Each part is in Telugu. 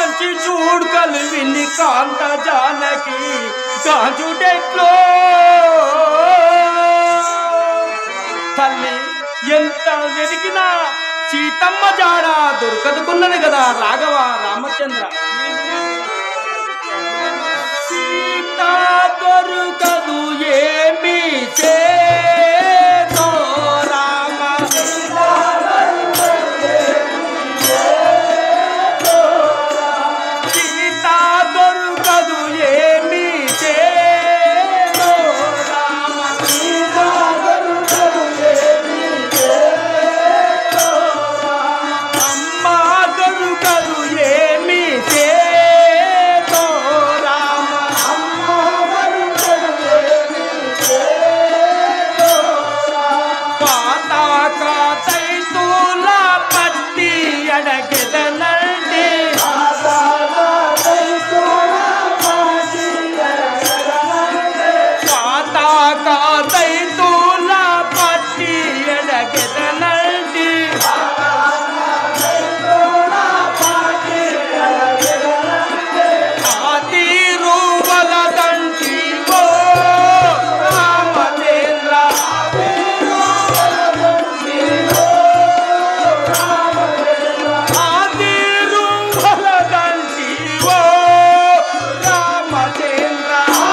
కాంచి చూడుకలు విని కాంత జానకి కాంచుటెట్లో తల్లి ఎంత వెతికినా సీతమ్మ జాడ దొరకదుకున్నది కదా రాఘవ రామచంద్ర. సీత దొరకదు ఏమి చేతో రామ సీత దొరకదు ఏమి చేతో రామ అమ్మ దొరకదు ఏమి చేతో రామ పాతాక తైతుల పట్టి అడగెదనండి పాతాక తైతుల పట్టి అడగెదనండి ఆది రూవలదంటి ఓ రామచంద్ర ఆది రూవలదంటి ఓ రామచంద్ర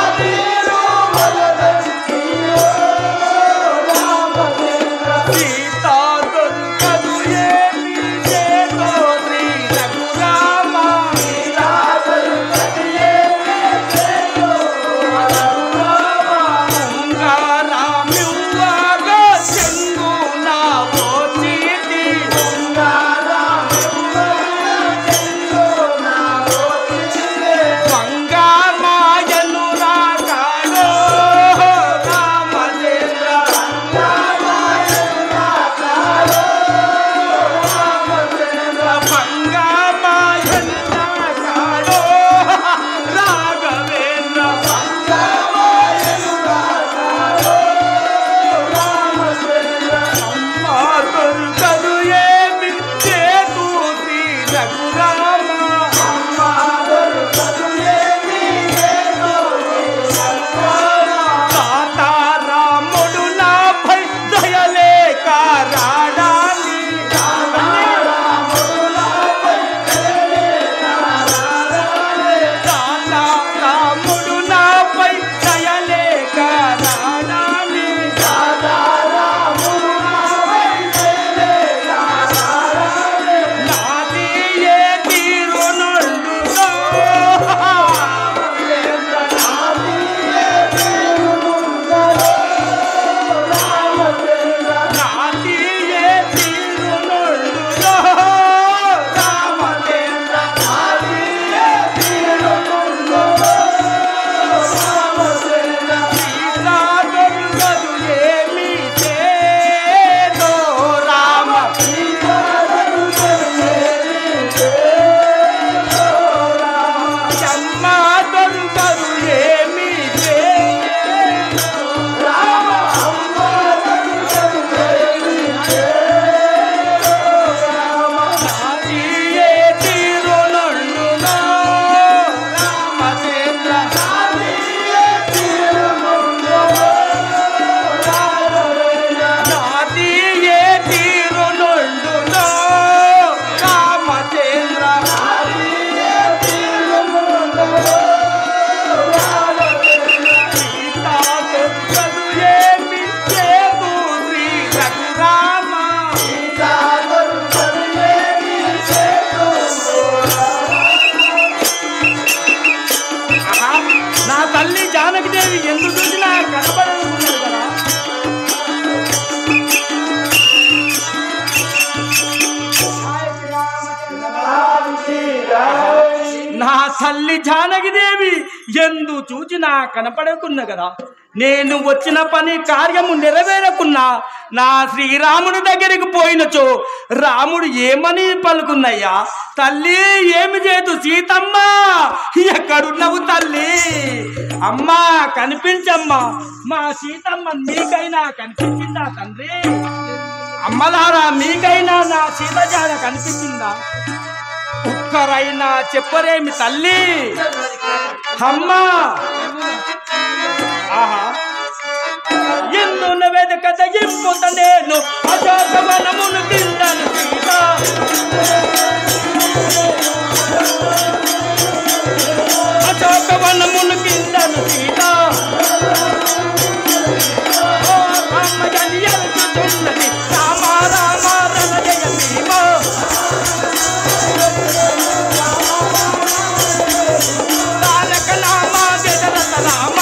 సీతా దొరకదు ఏమి చేతో శ్రీ రఘురామ ఉంగారామ్యుంగాగా చెంగున పోచీటి వంగామాయను రాకాడో రామచంద్ర వంగామాయను రాకాడో రాఘవేంద్ర అమ్మ దొరకదు ఏమి చేతు శ్రీ రఘురామ తాతారాముడు నాపై దయలేక రాడాలి తాతారాముడు నాపై దయలేక రాడాలి నాది ఏ తీరునుండునో నాది ఏ తీరునుండునో రామచంద్ర సీతా దొరకదు ఏమి చేతో రామ అమ్మ దొరకదు ఏమి చేతో నాది ఏ తీరునుండునో రామచంద్ర నాది ఏ తీరునుండునో రామచంద్ర సీతా దొరకదు ఏమి చేతు శ్రీ రఘురామ ఆహా, నా తల్లి జానకిదేవి ఎందుకు చూసినా కనబడుతున్నది కదా. నా తల్లి జానకిదేవి ఎందు చూచినా కనపడకున్నా కదా. నేను వచ్చిన పని కార్యము నెరవేరకున్నా నా శ్రీరాముడి దగ్గరికి పోయినచో రాముడు ఏమని పలుకున్నయ్యా? తల్లి ఏమి చేతు సీతమ్మ, ఎక్కడున్నావు తల్లి? అమ్మా కనిపించమ్మా, మా సీతమ్మ మీకైనా కనిపించిందా తండ్రి? అమ్మలారా మీకైనా నా సీత జాడ కనిపించిందా? ఒక్కరైనా చెప్పరేమి తల్లి అమ్మా ఆహా ఎన్నున్న వేదిక తగ్గిపోత నేను అశోకవనమును కిందను సీత అశోకవనమును కిందను సీత అమ్మజనియలుచున్నది రామ రామ రణజయ భీమ తారక నామ జగరత రామ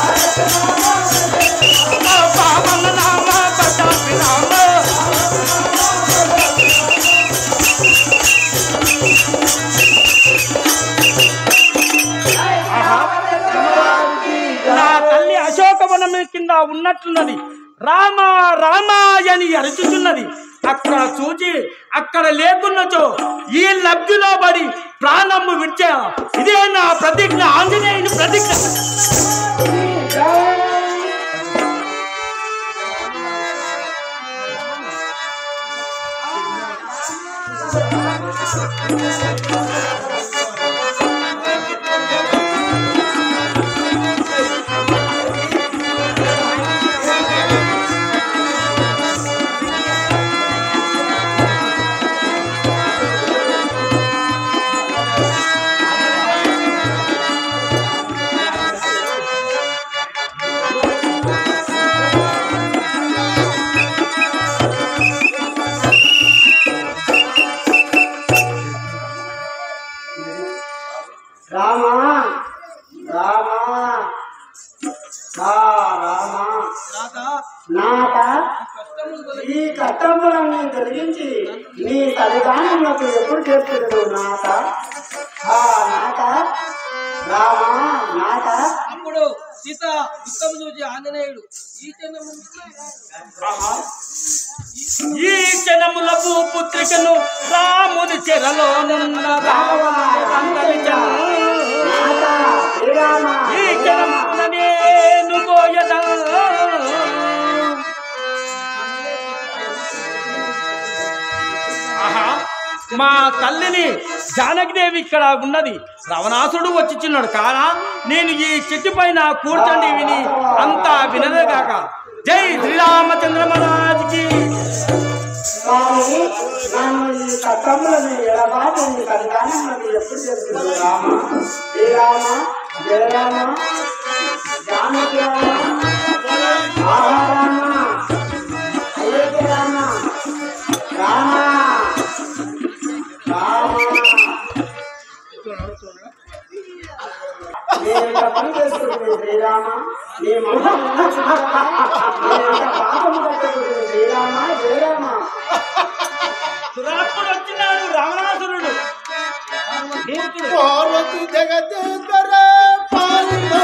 పావన నామ పటాపి రామ నా తల్లి అశోకవనం కింద ఉన్నట్లున్నది రామ రామ అని అరుచుచున్నది అక్కడ చూచి అక్కడ లేకున్నచో ఈ లబ్ధిలో పడి ప్రాణము విడిచా ఇదే నా ప్రతిజ్ఞ ఆంజనేయుని ప్రతిజ్ఞ ఈ కష్టములను తొలగించి నీ తల్లిదండ్రులకు ఎప్పుడు చేస్తున్నాడు నాట నాట రామా నాట. అప్పుడు సీత దుఃఖం చూసి ఆంజనేయుడు ఈ క్షణముల భూపుత్రికను రాముని చెరలోనున్న ఈ క్షణమున నేను పోయదా మా తల్లిని జానకిదేవి ఇక్కడ ఉన్నది రావణాసుడు వచ్చిచున్నాడు కానా నేను ఈ చెట్టు పైన కూర్చొని విని అంతా వినదేగాక జై శ్రీరామచంద్ర మహారాజుకి ఎప్పుడు చేస్తుంది రామ శ్రీరామ జయ రామ జానకి రామ రామ అయోధ్య రామ రామ పని చేస్తుంది శ్రీరామ నీ పాపము కట్టుకుంటుంది శ్రీరామ జయరామ. దురాత్ముడు వచ్చినాడు రావణాసురుడు పార్వతి జగదేశ్వర పార్వతి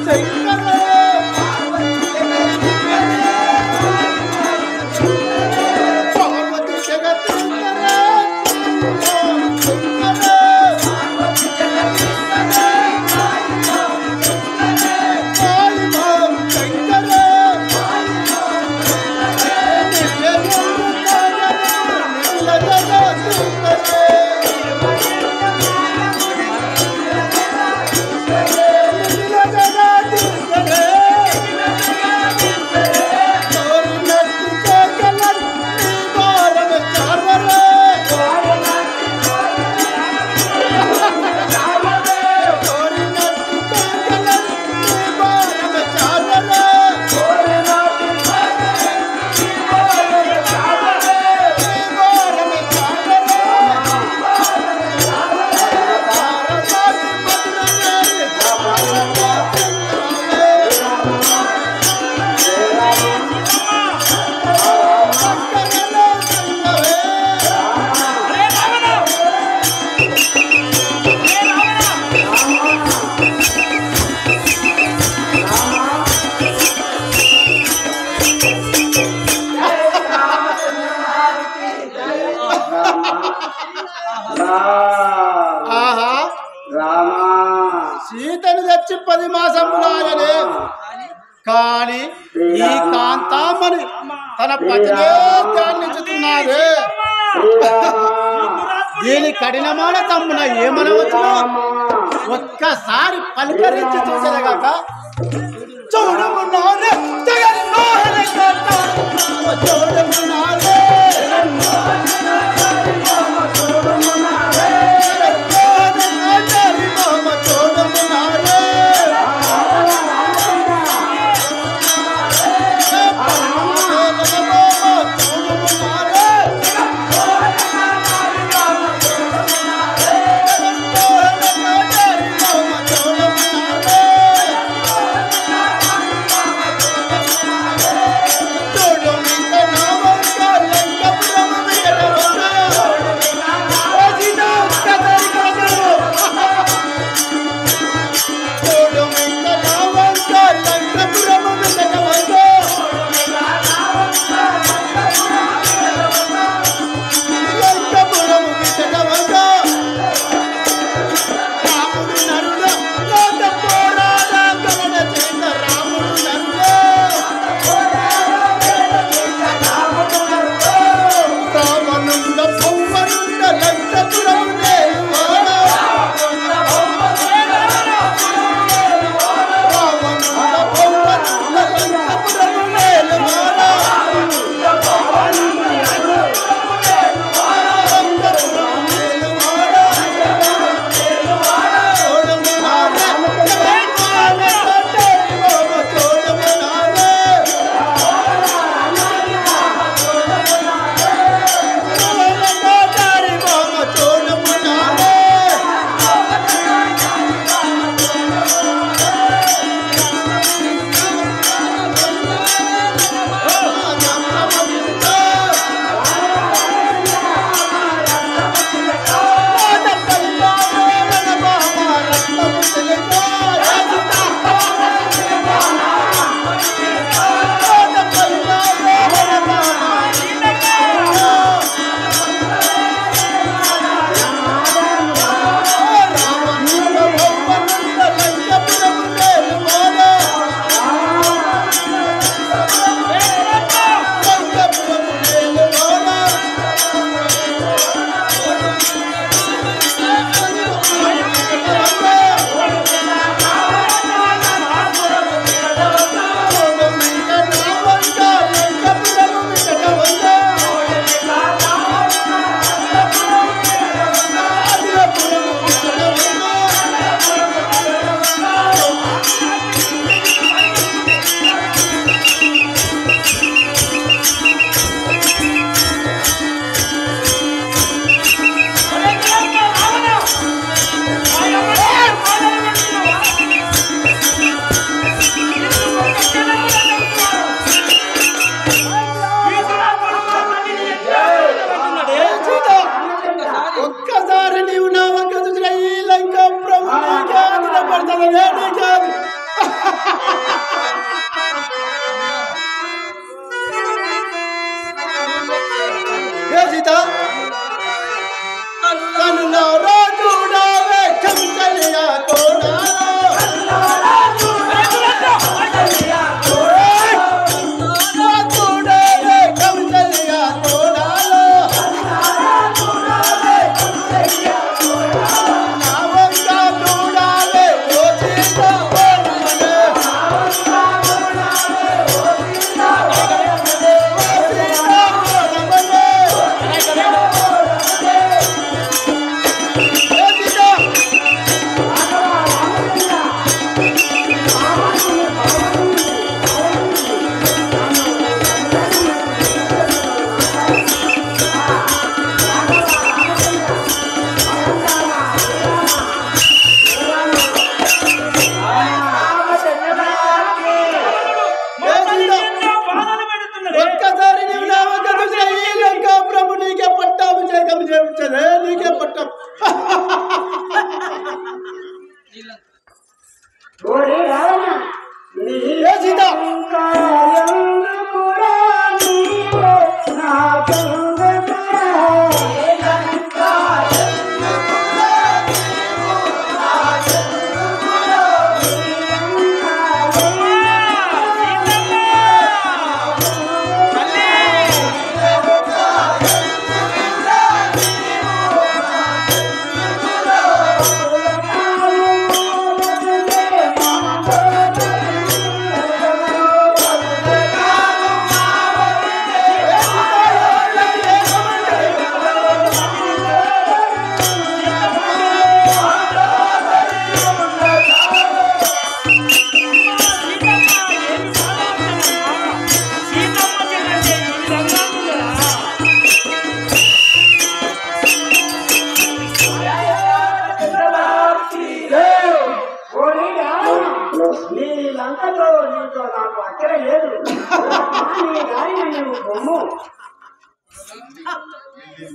సీతను తెచ్చి 10 మాసములాయనే కానీ ఈ కాంతామని తన పతినే ధ్యానించుతున్నదే. దీని కఠినமான తమ్మున ఏమనవచ్చునో ఒక్కసారి పలికరించి చూసేదగాక చూడమున్నారే జగన్మోహన చూడమున్నారే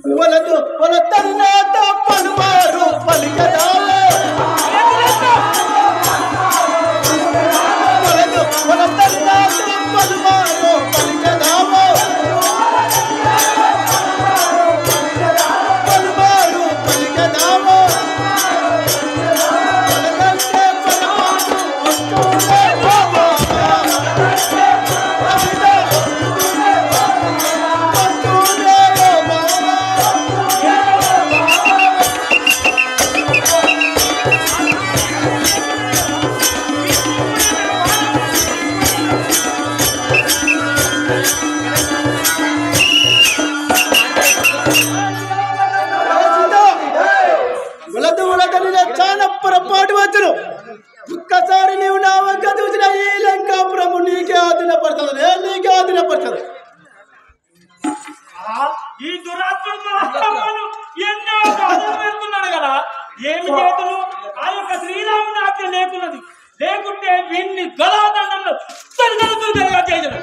వలదు వలదన్నాత పలుమారు పలికదావే వలదు వలదన్నాత పలుమారు పలికదావే పలుమారు పలికదావే వలదంతే పలుమారు వస్తూనే బాబా చాలా పొరపాటు వచ్చును. ఒక్కసారి నీవు నా వంక చూసిన ఈ లంకాపురము నీకే ఆధీనపడుతుంది, నీకే ఆధీనపడుతుంది. ఈ దురాత్మను ఎన్నో బాధలు పెడుతున్నాడు కదా, ఏమి చేతులు ఆ యొక్క శ్రీరాముని ఆజ్ఞ లేకున్నది, లేకుంటే వీన్ని గలాదండంలో తొలగలుగుతుందిగా చేయడం.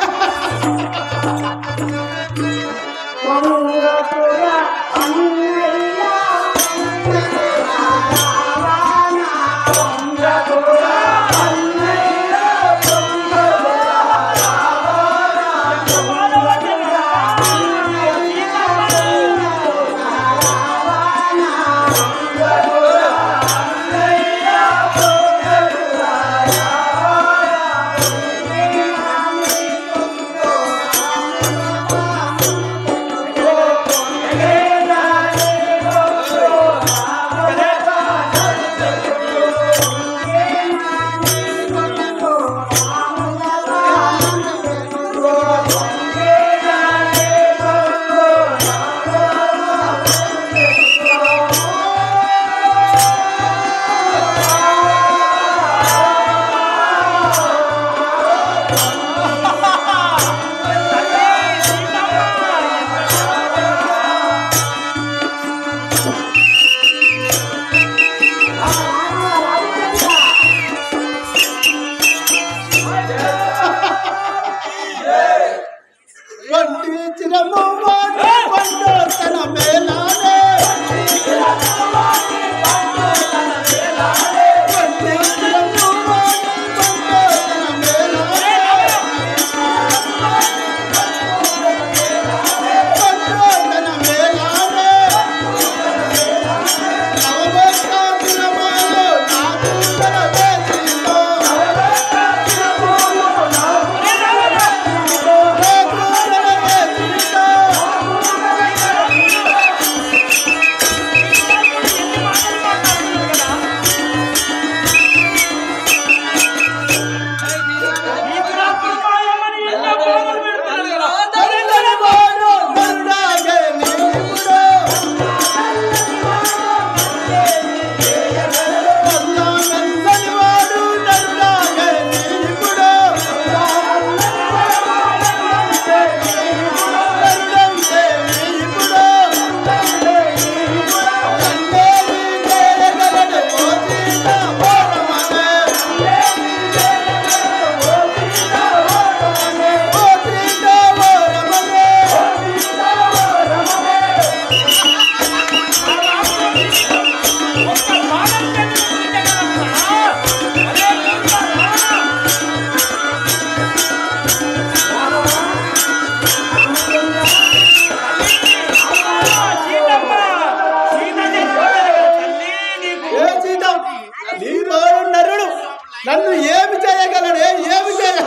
నన్ను ఏమి చేయగలడే, ఏమి చేయ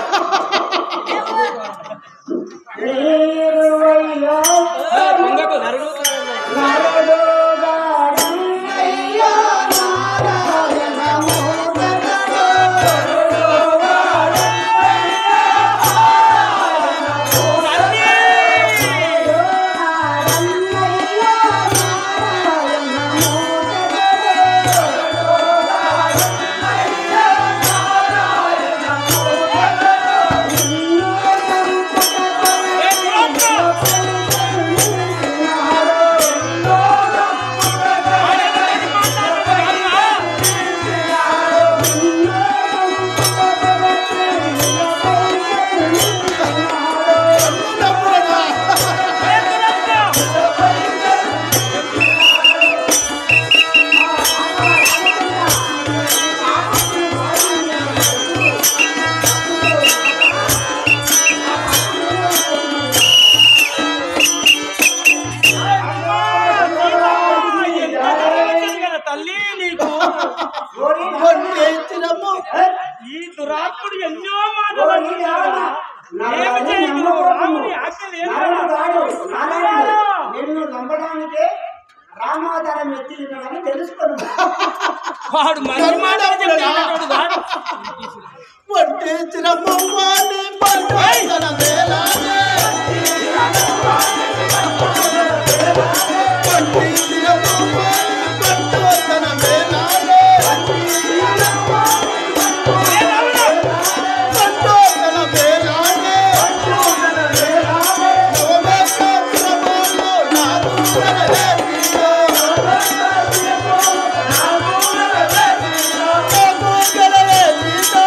ఆజ్ఞ లేదు నరుడు కదా. కాడు, నారాయణుడు. నిన్ను నమ్మడానికే రామాధారం ఎత్తినాడని తెలుసుకున్నాను. వాడు మంచి మాటలు చెప్పేటోడు కాదు. వడ్డించిన మొమ్మాని పండుగన వేళానే. వడ్డించిన మొమ్మాని పండుగన వేళానే. పండుగన వేళానే. నవమేకాశ్రమంలో నాదు నరహేతిలో. నాదు నరహేతిలో.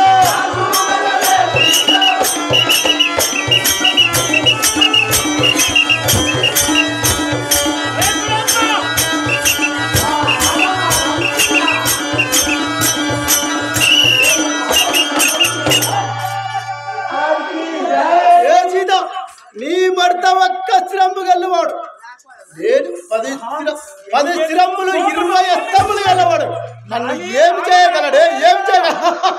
ఏ సీత నీ భర్త ఒక్క శ్రమ గల్లవాడు నేను 10 శ్రమలు 20 అస్తములు గల్లవాడు నన్ను ఏం చేయగలడే ఏం చేయగల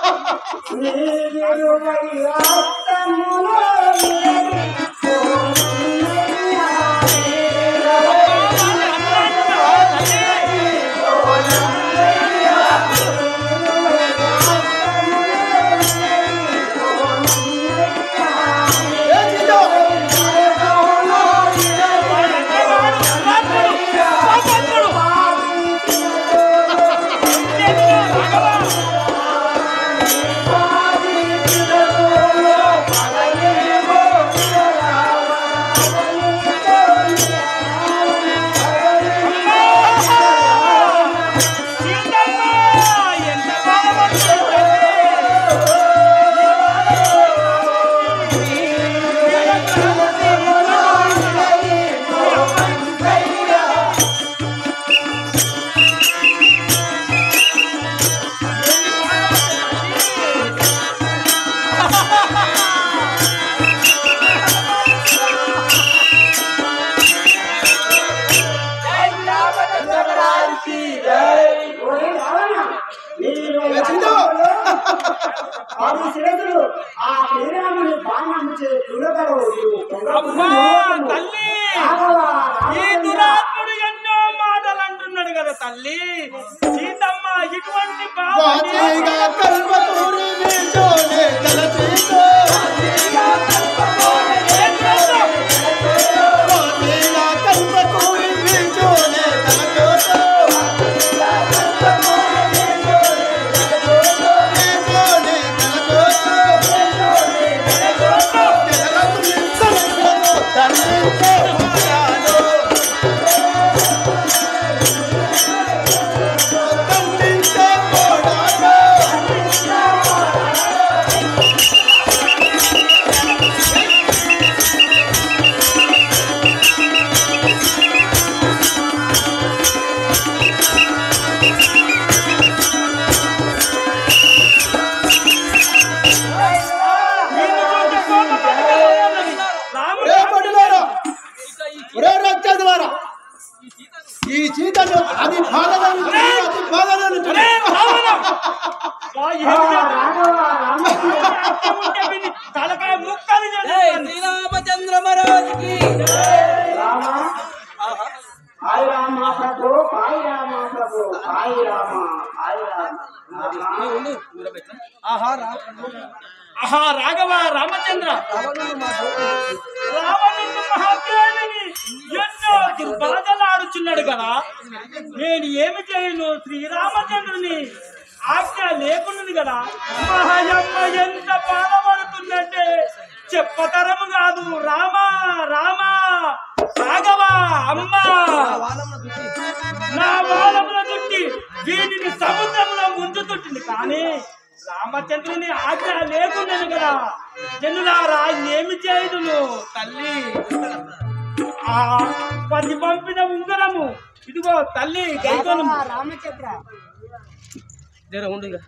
ఏ సీత పది శిరసులు ఆ శ్రీరాముని బాణం అబ్బా తల్లి ఈ దురాత్ముడు ఎన్నో మాటలు అంటున్నాడు కదా తల్లి. సీతమ్మ ఇటువంటి వాచేగా కల్పతూరి వీచోనే తలచేతో. వాచేగా కల్పతూరి వీచోనే తలచేతో. వీచోనే తలచేతో. తెలలకు నింసలతో తండ్రితో మారాలో. తండ్రితో మారాలో. ఒరే పట్టులారా, ఒరే రాక్షసులారా, ఈ సీతను అది బాధలను తలకాయ ముక్కలు శ్రీరామచంద్ర మహారాజుకి రామ హాయ్ రామ ప్రభు హాయ్ రామ ప్రభు హాయ్ రామ హాయ్ రామ ఆహా రాఘవ రామచంద్ర రావణుడు మహాజ్ఞానిని ఎన్నో దుర్బాధలాడుచున్నాడు కదా. నేను ఏమి చేయను శ్రీరామచంద్రుని ఆజ్ఞ లేకున్నది కదా. మహాయమ్మ ఎంత బాధపడుతుందంటే చెప్పతరము కాదు. రామా రామా రాఘవ అమ్మ నా వాలముల చుట్టి వీటిని సముద్రంలో ముంచుతుంటుంది. కానీ రామచంద్రుని ఆజ్ఞ లేకున్నది కదా. జనులారా ఏమి చేయదును తల్లి. ఆ పది పంపిన ఉంగరము ఇదిగో తల్లి గైకొను. రామచంద్ర ఉండు ఇక.